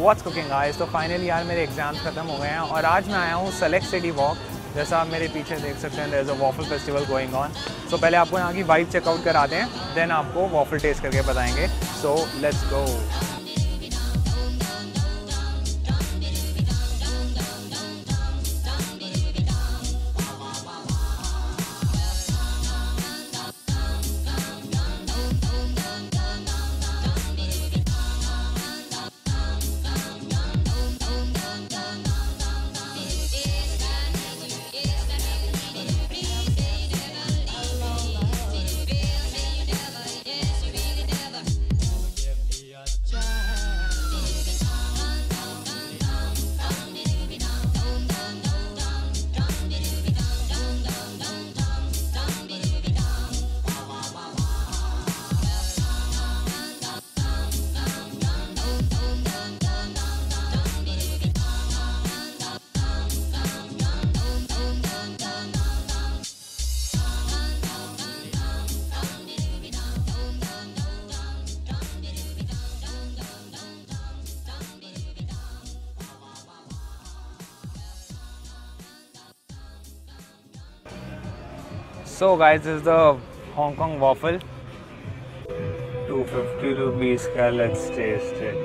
What's cooking guys. तो finally यार मेरे एग्जाम्स ख़त्म हो गए हैं और आज मैं आया हूँ सेलेक्ट सिटी वॉक। जैसा आप मेरे पीछे देख सकते हैं, there is a waffle festival going on. So पहले आपको यहाँ की वाइब चेकआउट कराते हैं, देन आपको वॉफल टेस्ट करके बताएंगे। So let's go. So guys, this is the Hong Kong waffle. 250 rupees का, let's taste it.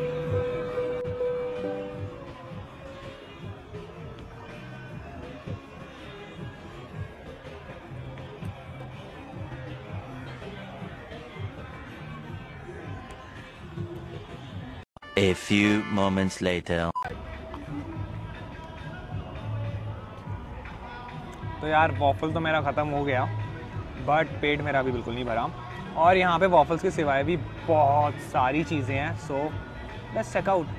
A few moments later. तो यार वॉफल तो मेरा ख़त्म हो गया, बट पेट मेरा अभी बिल्कुल नहीं भरा। और यहाँ पे वॉफल्स के सिवाय भी बहुत सारी चीज़ें हैं। So let's check out.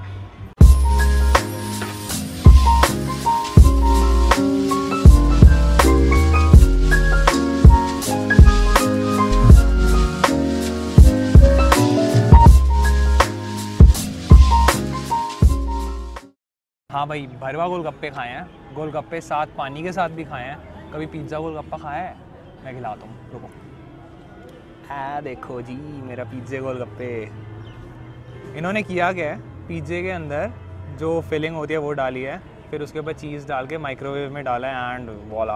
हाँ भाई, भरवा गोलगप्पे खाए हैं, गोलगप्पे साथ पानी के साथ भी खाए हैं। कभी पिज़्ज़ा गोलगप्पा खाया है? मैं खिलाता हूँ, रुको। देखो जी मेरा पिज़्ज़े गोलगप्पे। इन्होंने किया क्या है, पिज़्ज़े के अंदर जो फिलिंग होती है वो डाली है, फिर उसके ऊपर चीज़ डाल के माइक्रोवेव में डाला है एंड वॉला।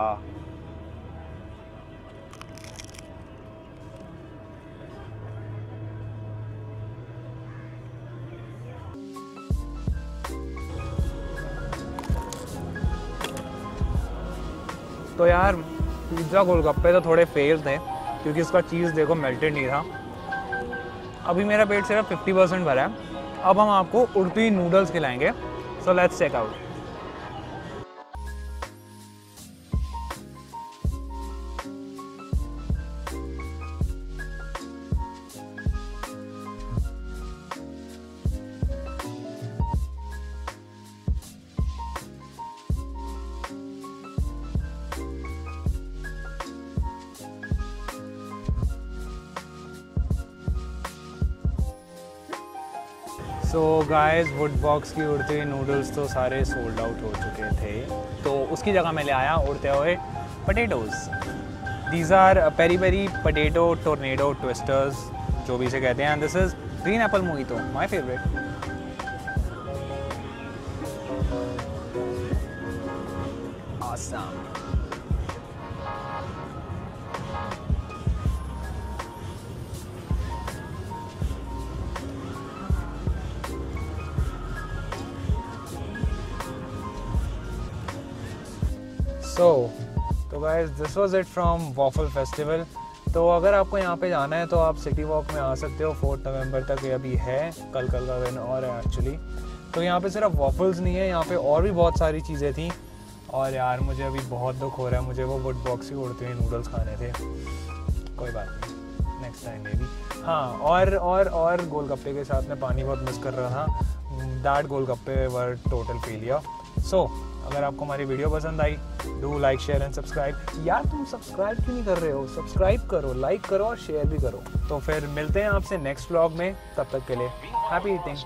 तो यार पिज़्ज़ा गोलगप्पे तो थोड़े फेल थे क्योंकि उसका चीज़ देखो मेल्टेड नहीं था। अभी मेरा पेट सिर्फ 50% भरा है। अब हम आपको उड़ती हुई नूडल्स खिलाएंगे। So let's check out. So guys, wood box की उड़ते हुए नूडल्स तो सारे सोल्ड आउट हो चुके थे, तो उसकी जगह मैं ले आया उड़ते हुए potatoes. These are peri peri potato tornado twisters, जो भी इसे कहते हैं। This is green apple mojito, my favourite. Awesome. तो guys, this was it from waffle festival. तो अगर आपको यहाँ पे जाना है तो आप सिटी वॉक में आ सकते हो। 4 नवंबर तक ये अभी है, कल का दिन और है एक्चुअली। तो यहाँ पे सिर्फ वॉफल्स नहीं है, यहाँ पे और भी बहुत सारी चीज़ें थी। और यार मुझे अभी बहुत दुख हो रहा है, मुझे वो वुड बॉक्स ही उड़ते हुए नूडल्स खाने थे। कोई बात नहीं, नेक्स्ट टाइम मे बी। हाँ, और गोलगप्पे के साथ में पानी बहुत मिस कर रहा था। That golgappe were total failure. So अगर आपको हमारी वीडियो पसंद आई, do like share and subscribe. यार तुम सब्सक्राइब क्यों नहीं कर रहे हो? सब्सक्राइब करो, लाइक करो और शेयर भी करो। तो फिर मिलते हैं आपसे नेक्स्ट व्लॉग में, तब तक के लिए हैप्पी ईटिंग।